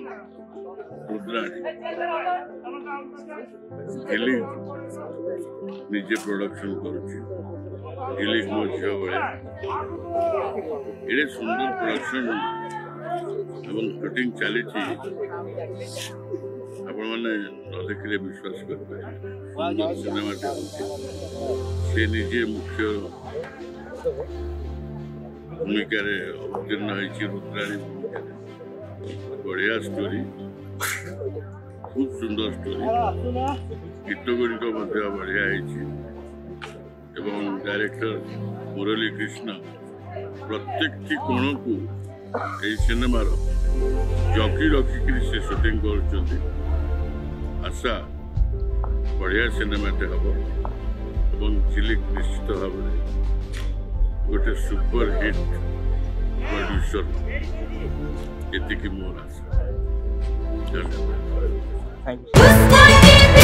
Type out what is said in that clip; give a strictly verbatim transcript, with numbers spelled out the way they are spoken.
रुद्राणी झिलिक निजे प्रोडक्शन करुच्ची झिलिक मो झील भाया एडे सुंदर प्रोडक्शन एवं शूटिंग चली आपण मैंने न देखिले विश्वास कर सिनेमा से निजे मुख्य भूमिका अवतीर्ण होती रुद्राणी भूमिका बढ़िया स्टोरी खूब सुंदर स्टोरी गीत गुड़िक बढ़िया एवं डायरेक्टर मुरली कृष्ण प्रत्येक कोण को यही सिनेमार जकी रखिक से शूटिंग कर आशा बढ़िया सिनेमाटे हम और झिलिक निश्चित भाव में गोटे सुपर हिट प्रोड्यूसर ये मोर आशा।